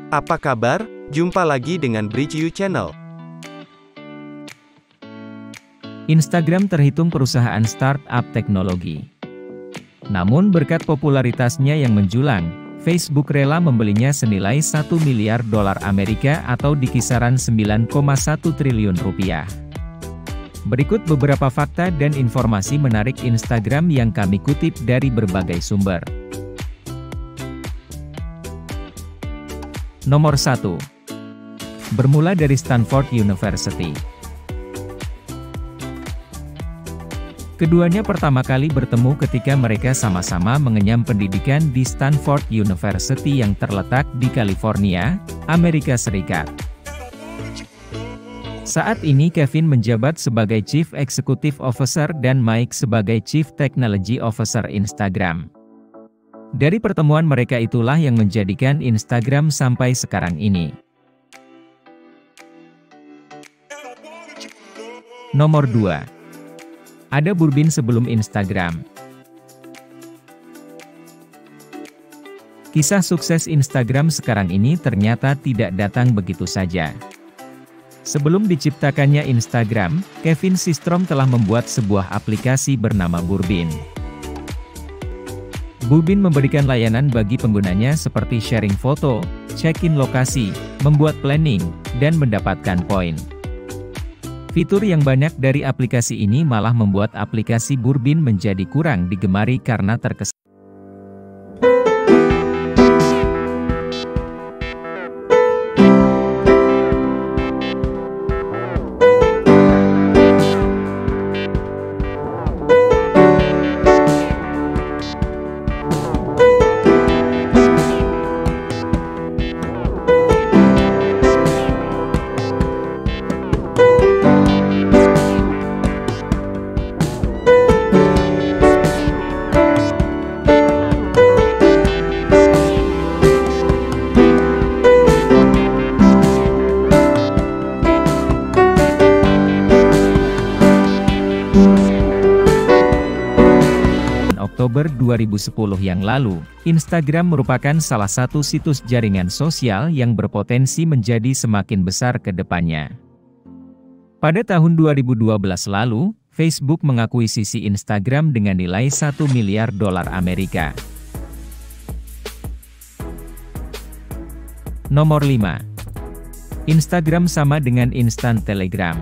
Apa kabar? Jumpa lagi dengan Bridge You Channel. Instagram terhitung perusahaan startup teknologi. Namun berkat popularitasnya yang menjulang, Facebook rela membelinya senilai 1 miliar dolar Amerika atau di kisaran 9,1 triliun rupiah. Berikut beberapa fakta dan informasi menarik Instagram yang kami kutip dari berbagai sumber. Nomor 1. Bermula dari Stanford University. Keduanya pertama kali bertemu ketika mereka sama-sama mengenyam pendidikan di Stanford University yang terletak di California, Amerika Serikat. Saat ini Kevin menjabat sebagai Chief Executive Officer dan Mike sebagai Chief Technology Officer Instagram. Dari pertemuan mereka itulah yang menjadikan Instagram sampai sekarang ini. Nomor 2. Ada Bourbon sebelum Instagram. Kisah sukses Instagram sekarang ini ternyata tidak datang begitu saja. Sebelum diciptakannya Instagram, Kevin Systrom telah membuat sebuah aplikasi bernama Bourbon. Bourbon memberikan layanan bagi penggunanya seperti sharing foto, check-in lokasi, membuat planning, dan mendapatkan poin. Fitur yang banyak dari aplikasi ini malah membuat aplikasi Bourbon menjadi kurang digemari karena terkesan Oktober 2010 yang lalu, Instagram merupakan salah satu situs jaringan sosial yang berpotensi menjadi semakin besar ke depannya. Pada tahun 2012 lalu, Facebook mengakuisisi Instagram dengan nilai 1 miliar dolar Amerika. Nomor 5. Instagram sama dengan instan Telegram.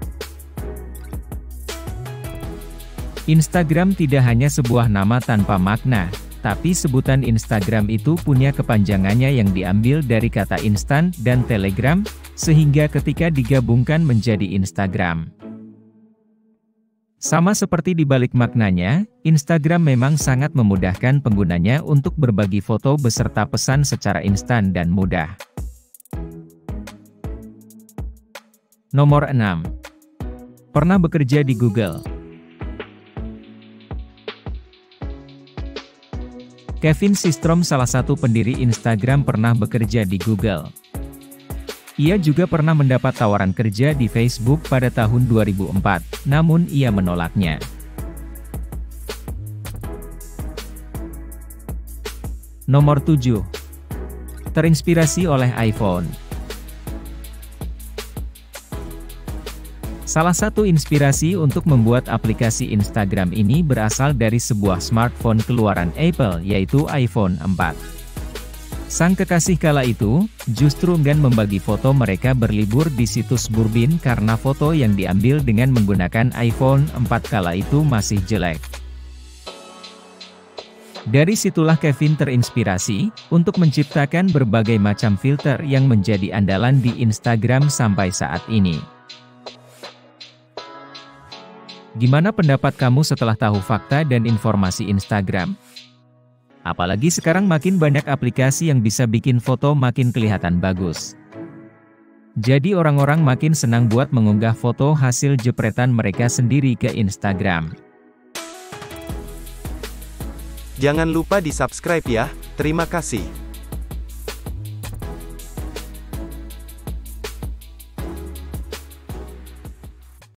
Instagram tidak hanya sebuah nama tanpa makna, tapi sebutan Instagram itu punya kepanjangannya yang diambil dari kata instan dan telegram, sehingga ketika digabungkan menjadi Instagram. Sama seperti di balik maknanya, Instagram memang sangat memudahkan penggunanya untuk berbagi foto beserta pesan secara instan dan mudah. Nomor 6. Pernah bekerja di Google. Kevin Systrom, salah satu pendiri Instagram, pernah bekerja di Google. Ia juga pernah mendapat tawaran kerja di Facebook pada tahun 2004, namun ia menolaknya. Nomor 7. Terinspirasi oleh iPhone. Salah satu inspirasi untuk membuat aplikasi Instagram ini berasal dari sebuah smartphone keluaran Apple, yaitu iPhone 4. Sang kekasih kala itu, justru enggan membagi foto mereka berlibur di situs Bourbon karena foto yang diambil dengan menggunakan iPhone 4 kala itu masih jelek. Dari situlah Kevin terinspirasi untuk menciptakan berbagai macam filter yang menjadi andalan di Instagram sampai saat ini. Gimana pendapat kamu setelah tahu fakta dan informasi Instagram? Apalagi sekarang makin banyak aplikasi yang bisa bikin foto makin kelihatan bagus. Jadi orang-orang makin senang buat mengunggah foto hasil jepretan mereka sendiri ke Instagram. Jangan lupa di-subscribe ya. Terima kasih.